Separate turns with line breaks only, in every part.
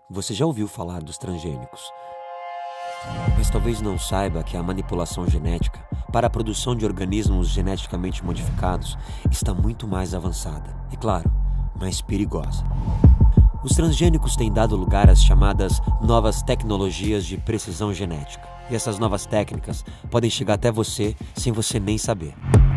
Você já ouviu falar dos transgênicos, mas talvez não saiba que a manipulação genética para a produção de organismos geneticamente modificados está muito mais avançada e, claro, mais perigosa. Os transgênicos têm dado lugar às chamadas novas tecnologias de precisão genética, e essas novas técnicas podem chegar até você sem você nem saber.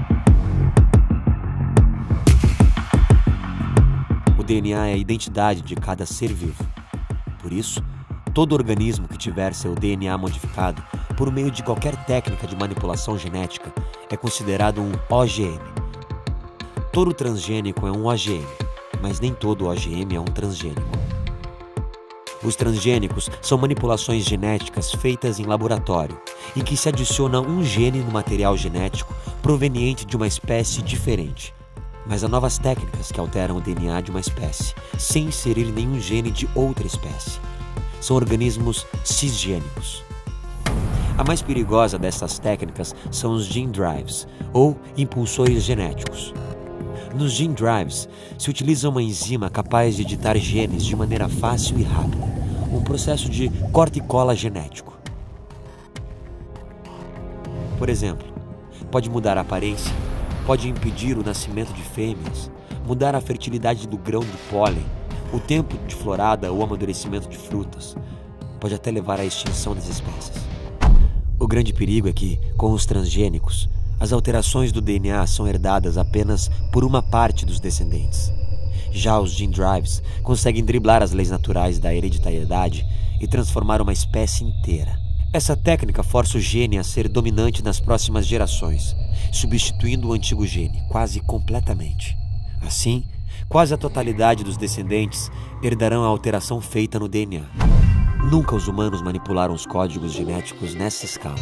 O DNA é a identidade de cada ser vivo. Por isso, todo organismo que tiver seu DNA modificado por meio de qualquer técnica de manipulação genética é considerado um OGM. Todo transgênico é um OGM, mas nem todo OGM é um transgênico. Os transgênicos são manipulações genéticas feitas em laboratório, em que se adiciona um gene no material genético proveniente de uma espécie diferente. Mas há novas técnicas que alteram o DNA de uma espécie, sem inserir nenhum gene de outra espécie. São organismos cisgênicos. A mais perigosa dessas técnicas são os gene drives, ou impulsores genéticos. Nos gene drives, se utiliza uma enzima capaz de editar genes de maneira fácil e rápida, um processo de corta e cola genético. Por exemplo, pode mudar a aparência, pode impedir o nascimento de fêmeas, mudar a fertilidade do grão de pólen, o tempo de florada ou amadurecimento de frutas, pode até levar à extinção das espécies. O grande perigo é que, com os transgênicos, as alterações do DNA são herdadas apenas por uma parte dos descendentes. Já os gene drives conseguem driblar as leis naturais da hereditariedade e transformar uma espécie inteira. Essa técnica força o gene a ser dominante nas próximas gerações, substituindo o antigo gene quase completamente. Assim, quase a totalidade dos descendentes herdarão a alteração feita no DNA. Nunca os humanos manipularam os códigos genéticos nessa escala.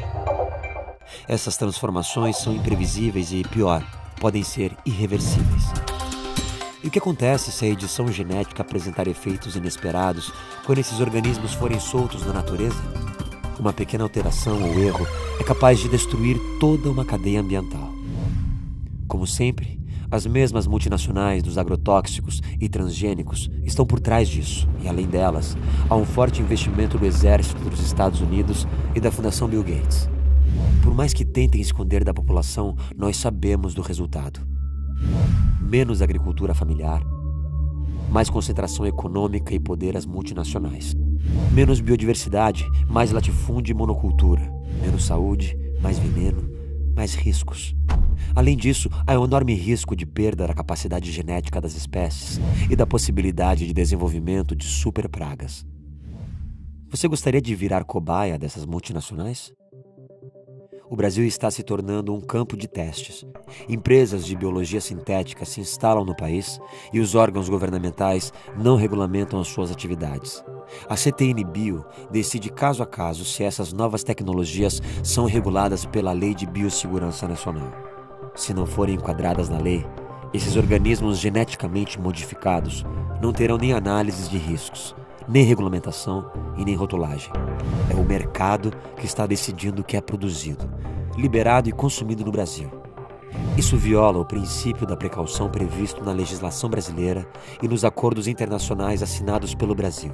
Essas transformações são imprevisíveis e, pior, podem ser irreversíveis. E o que acontece se a edição genética apresentar efeitos inesperados quando esses organismos forem soltos na natureza? Uma pequena alteração ou erro é capaz de destruir toda uma cadeia ambiental. Como sempre, as mesmas multinacionais dos agrotóxicos e transgênicos estão por trás disso, e além delas, há um forte investimento do Exército dos Estados Unidos e da Fundação Bill Gates. Por mais que tentem esconder da população, nós sabemos do resultado. Menos agricultura familiar, mais concentração econômica e poder às multinacionais. Menos biodiversidade, mais latifúndio e monocultura. Menos saúde, mais veneno, mais riscos. Além disso, há um enorme risco de perda da capacidade genética das espécies e da possibilidade de desenvolvimento de superpragas. Você gostaria de virar cobaia dessas multinacionais? O Brasil está se tornando um campo de testes. Empresas de biologia sintética se instalam no país e os órgãos governamentais não regulamentam as suas atividades. A CTN-Bio decide caso a caso se essas novas tecnologias são reguladas pela Lei de Biossegurança Nacional. Se não forem enquadradas na lei, esses organismos geneticamente modificados não terão nem análises de riscos, nem regulamentação e nem rotulagem. É o mercado que está decidindo o que é produzido, liberado e consumido no Brasil. Isso viola o princípio da precaução previsto na legislação brasileira e nos acordos internacionais assinados pelo Brasil.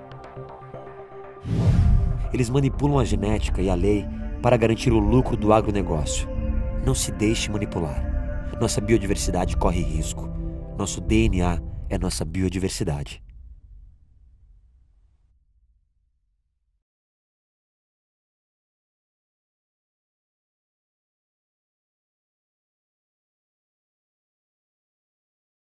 Eles manipulam a genética e a lei para garantir o lucro do agronegócio. Não se deixe manipular. Nossa biodiversidade corre risco. Nosso DNA é nossa biodiversidade.